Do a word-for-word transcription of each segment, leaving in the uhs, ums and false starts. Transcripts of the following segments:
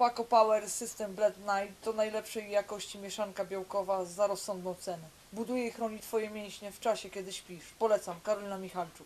Paco Power System Blend Night to najlepszej jakości mieszanka białkowa za rozsądną cenę. Buduje i chroni Twoje mięśnie w czasie, kiedy śpisz. Polecam, Karolina Michalczuk.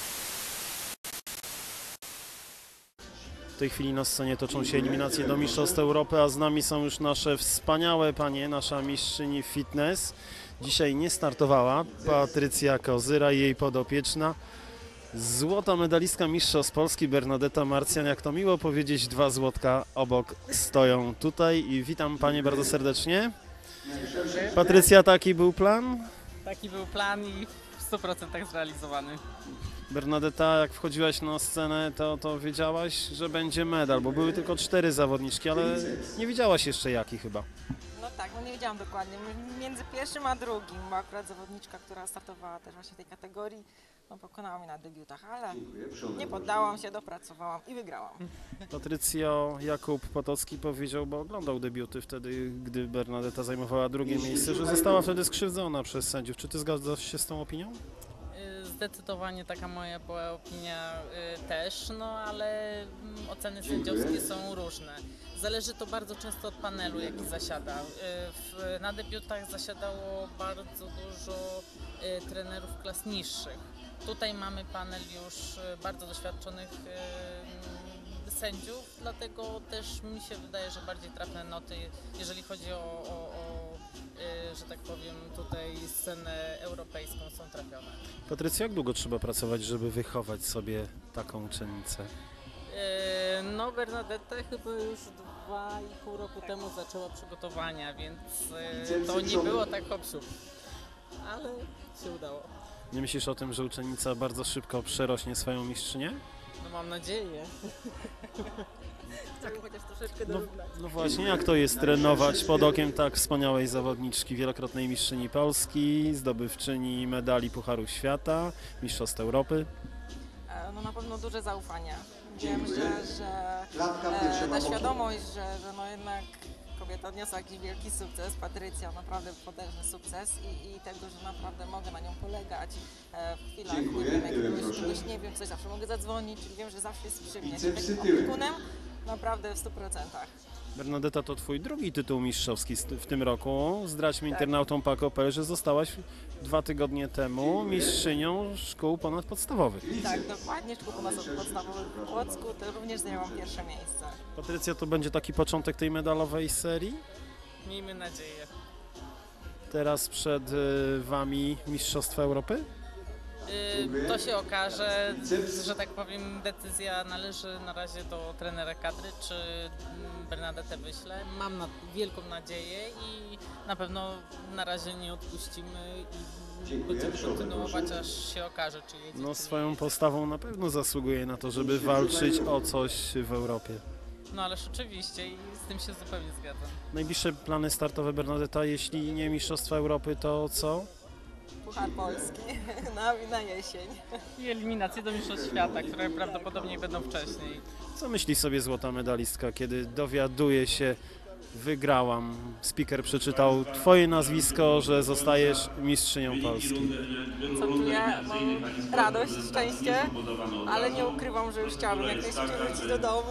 W tej chwili na scenie toczą się eliminacje do Mistrzostw Europy, a z nami są już nasze wspaniałe panie, nasza mistrzyni fitness. Dzisiaj nie startowała Patrycja Kozyra i jej podopieczna. Złota medalistka Mistrzostw Polski Bernadeta Marcjan. Jak to miło powiedzieć, dwa złotka obok stoją tutaj i witam panie bardzo serdecznie. Patrycja, taki był plan? Taki był plan i w stu procentach zrealizowany. Bernadeta, jak wchodziłaś na scenę, to, to wiedziałaś, że będzie medal, bo były tylko cztery zawodniczki, ale nie wiedziałaś jeszcze jaki chyba. No tak, no nie wiedziałam dokładnie. Między pierwszym a drugim, bo akurat zawodniczka, która startowała też właśnie w tej kategorii, no pokonała mnie na debiutach, ale nie poddałam się, dopracowałam i wygrałam. Patrycjo, Jakub Potocki powiedział, bo oglądał debiuty wtedy, gdy Bernadeta zajmowała drugie miejsce, że została wtedy skrzywdzona przez sędziów. Czy ty zgadzasz się z tą opinią? Zdecydowanie taka moja była opinia y, też, no ale mm, oceny sędziowskie są różne. Zależy to bardzo często od panelu, jaki zasiada. Y, w, na debiutach zasiadało bardzo dużo y, trenerów klas niższych. Tutaj mamy panel już y, bardzo doświadczonych y, sędziów, dlatego też mi się wydaje, że bardziej trafne noty, jeżeli chodzi o, o, o że tak powiem, tutaj scenę europejską są trafione. Patrycja, jak długo trzeba pracować, żeby wychować sobie taką uczennicę? Yy, no Bernadetta chyba już dwa i pół roku temu zaczęła przygotowania, więc yy, to nie było tak hop-siup, ale się udało. Nie myślisz o tym, że uczennica bardzo szybko przerośnie swoją mistrzynię? No mam nadzieję. Chcemy chociaż troszeczkę No, dorównać. no właśnie, jak to jest trenować pod okiem tak wspaniałej zawodniczki, wielokrotnej mistrzyni Polski, zdobywczyni medali Pucharu Świata, Mistrzostw Europy? No na pewno duże zaufanie. Wiem, że, że e, ta świadomość, że, że no jednak kobieta odniosła jakiś wielki sukces, Patrycja, naprawdę potężny sukces i, i tego, że naprawdę mogę na nią polegać e, w chwilach, nie wiem, jakiegoś, czegoś nie wiem, coś zawsze mogę zadzwonić, czyli wiem, że zawsze jest przy mnie, takim opiekunem, naprawdę w stu procentach. Bernadeta, to twój drugi tytuł mistrzowski w tym roku. Zdradź mi Tak. internautom Paco P, że zostałaś dwa tygodnie temu mistrzynią szkół ponadpodstawowych. Tak, dokładnie, szkół podstawowych w Płocku, to również zajęłam pierwsze miejsce. Patrycja, to będzie taki początek tej medalowej serii? Miejmy nadzieję. Teraz przed y, wami Mistrzostwa Europy? Yy, to się okaże, że tak powiem, decyzja należy na razie do trenera kadry, czy Bernadetę wyślę. Mam na, wielką nadzieję i na pewno na razie nie odpuścimy i będziemy kontynuować, aż się okaże, czy jedzie. No czy swoją nie postawą na pewno zasługuje na to, żeby walczyć o coś w Europie. No ależ oczywiście i z tym się zupełnie zgadzam. Najbliższe plany startowe Bernadeta, jeśli nie Mistrzostwa Europy, to co? Puchar Polski na, na jesień. I eliminacje do Mistrzostw Świata, które prawdopodobnie będą wcześniej. Co myśli sobie złota medalistka, kiedy dowiaduje się, wygrałam, speaker przeczytał twoje nazwisko, że zostajesz mistrzynią Polski? Co czuję? Mam radość, szczęście, ale nie ukrywam, że już chciałabym jak najszybciej wrócić do domu.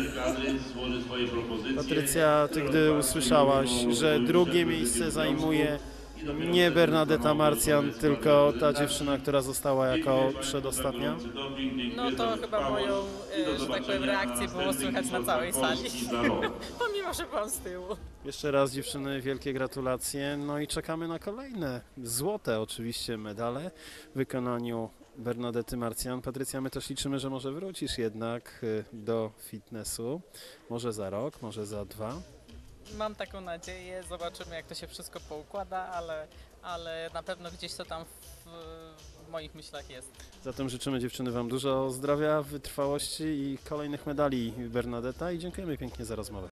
Patrycja, ty gdy usłyszałaś, że drugie miejsce zajmuje nie Bernadeta Marcjan, tylko ta dziewczyna, która została jako przedostatnia? No to chyba moją, e, że tak powiem, reakcję było słychać na całej sali, pomimo że byłam z tyłu. Jeszcze raz dziewczyny, wielkie gratulacje, no i czekamy na kolejne złote oczywiście medale w wykonaniu Bernadety Marcjan. Patrycja, my też liczymy, że może wrócisz jednak do fitnessu, może za rok, może za dwa. Mam taką nadzieję, zobaczymy jak to się wszystko poukłada, ale, ale na pewno gdzieś to tam w, w moich myślach jest. Zatem życzymy dziewczyny wam dużo zdrowia, wytrwałości i kolejnych medali Bernadeta i dziękujemy pięknie za rozmowę.